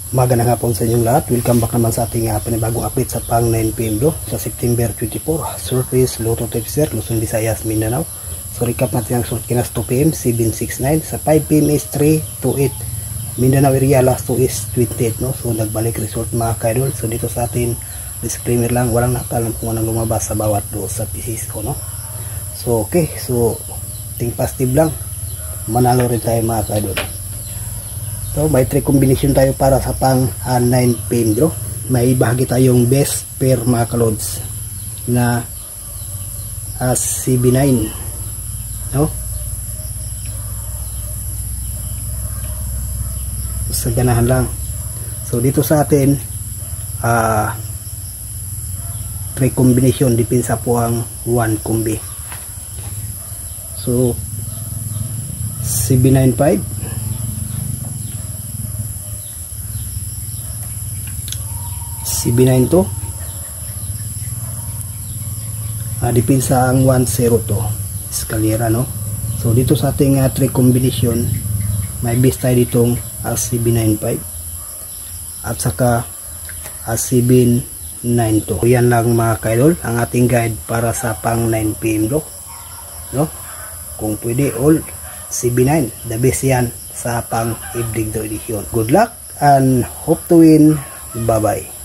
Magandang hapon sa inyong lahat. Welcome back naman sa ating panibagong update sa pang 9pm bro sa September 24. Surface Lotto Tips sir, Luzon, Visayas, Mindanao. So recap natin ang short kinas 2pm 769, sa 5pm is 328. Mindanao area last 2 is 28 no. So nagbalik result mga kaidol. So dito sa atin disclaimer lang, walang nakalam kung anong lumabas sa bawat do sa pieces ko no. So okay, so think positive lang. Manalo rin tayo mga kaidol. So may 3 combination tayo para sa pang 9pm bro. May bahagi tayong best pair mga kalods na CB9 no. Sa ganahan lang. So dito sa atin 3 combination, dipinsa po ang 1 combi. So CB95, CB9 to, dipinsa ang 10 to, eskalera no. So dito sa ating 3 combination, may base tayo ditong CB95 at saka CB9 to. So, yan lang mga kaidol ang ating guide para sa pang 9pm bro no. Kung pwede all CB9, the best yan sa pang evening edition. Good luck and hope to win. Bye bye.